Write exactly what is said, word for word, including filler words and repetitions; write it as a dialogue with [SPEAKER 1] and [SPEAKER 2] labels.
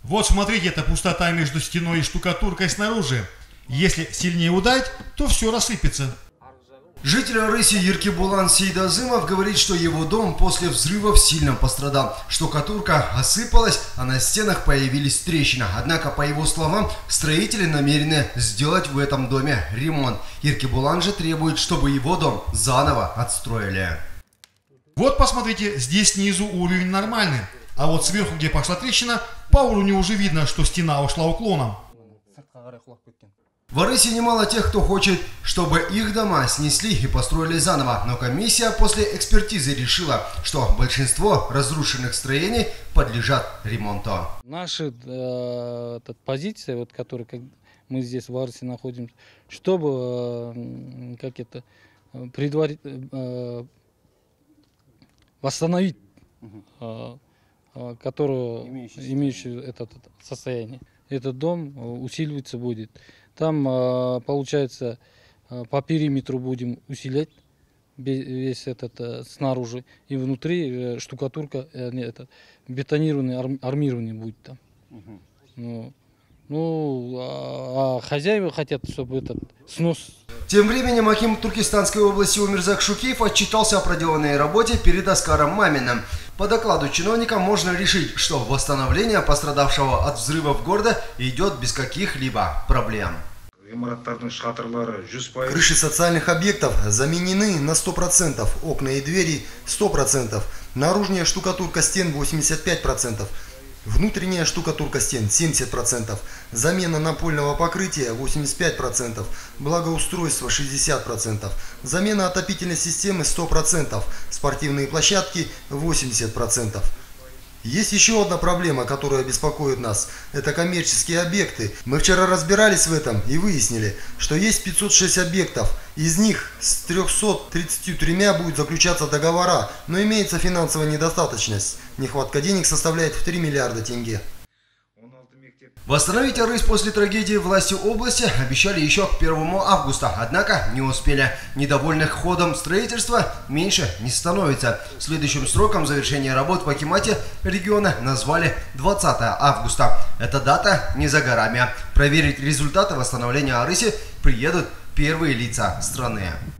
[SPEAKER 1] Вот смотрите, это пустота между стеной и штукатуркой снаружи. Если сильнее ударить, то все рассыпется.
[SPEAKER 2] Житель Арыси Еркебулан Сейдазымов говорит, что его дом после взрывов сильно пострадал. Штукатурка осыпалась, а на стенах появились трещины. Однако, по его словам, строители намерены сделать в этом доме ремонт. Еркебулан же требует, чтобы его дом заново отстроили.
[SPEAKER 1] Вот посмотрите, здесь снизу уровень нормальный. А вот сверху, где пошла трещина, по уровню уже видно, что стена ушла уклоном.
[SPEAKER 2] В Арыси немало тех, кто хочет, чтобы их дома снесли и построили заново. Но комиссия после экспертизы решила, что большинство разрушенных строений подлежат ремонту.
[SPEAKER 3] Наша э, позиция, вот, которая как мы здесь в Арыси находимся, чтобы э, как это, предварить, э, восстановить э, э, которую, имеющую это, это состояние. Этот дом усиливаться будет. Там, получается, по периметру будем усилять весь этот снаружи. И внутри штукатурка, это, бетонированное армирование будет там. Угу. Ну, ну а, а хозяева хотят, чтобы этот снос...
[SPEAKER 2] Тем временем аким Туркестанской области Умирзак Шукеев отчитался о проделанной работе перед Оскаром Маминым. По докладу чиновника можно решить, что восстановление пострадавшего от взрывов города идет без каких-либо проблем.
[SPEAKER 4] Крыши социальных объектов заменены на сто процентов, окна и двери сто процентов, наружная штукатурка стен восемьдесят пять процентов. Внутренняя штукатурка стен семьдесят процентов, замена напольного покрытия восемьдесят пять процентов, благоустройство шестьдесят процентов, замена отопительной системы сто процентов, спортивные площадки восемьдесят процентов. Есть еще одна проблема, которая беспокоит нас. Это коммерческие объекты. Мы вчера разбирались в этом и выяснили, что есть пятьсот шесть объектов. Из них с трёхсот тридцатью трёмя будут заключаться договора, но имеется финансовая недостаточность. Нехватка денег составляет в три миллиарда тенге.
[SPEAKER 2] Восстановить Арысь после трагедии власти области обещали еще к первому августа, однако не успели. Недовольных ходом строительства меньше не становится. Следующим сроком завершения работ в акимате региона назвали двадцатое августа. Эта дата не за горами. Проверить результаты восстановления Арыси приедут первые лица страны.